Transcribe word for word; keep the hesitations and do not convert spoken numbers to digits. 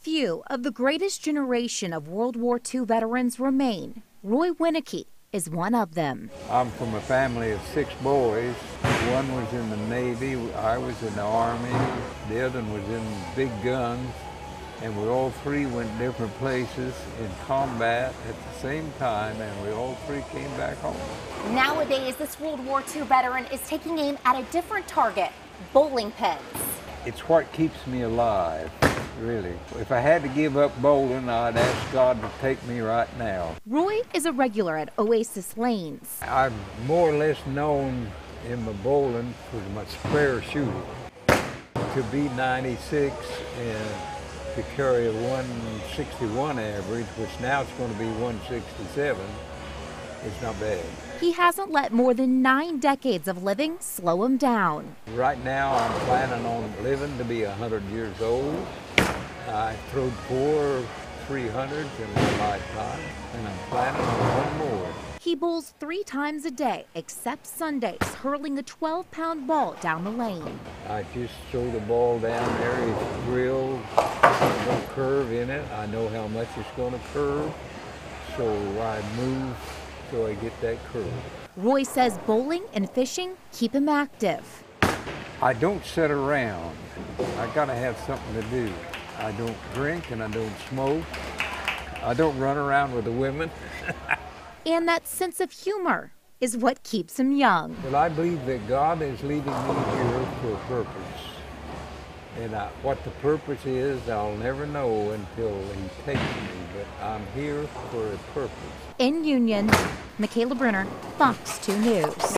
few of the greatest generation of World War Two veterans remain. Roy Wieneke is one of them. I'm from a family of six boys. One was in the Navy, I was in the Army, the other one was in big guns, and we all three went different places in combat at the same time, and we all three came back home. Nowadays, this World War Two veteran is taking aim at a different target, bowling pins. It's what keeps me alive, really. If I had to give up bowling, I'd ask God to take me right now. Roy is a regular at Oasis Lanes. I'm more or less known in my bowling for my spare shooting. To be ninety-six and to carry a one sixty-one average, which now it's going to be one sixty-seven, it's not bad. He hasn't let more than nine decades of living slow him down. Right now, I'm planning on living to be one hundred years old. I throwed four three hundreds in my lifetime, and I'm planning on one more. He bowls three times a day, except Sundays, hurling a twelve pound ball down the lane. I just throw the ball down there. It's drilled, no curve in it. I know how much it's going to curve, so I move so I get that curve. Roy says bowling and fishing keep him active. I don't sit around. I gotta have something to do. I don't drink and I don't smoke. I don't run around with the women. And that sense of humor is what keeps him young. Well, I believe that God is leading me here for a purpose. And I, what the purpose is, I'll never know until He takes me, but I'm here for a purpose. In Union, Michaela Brenner, Fox two News.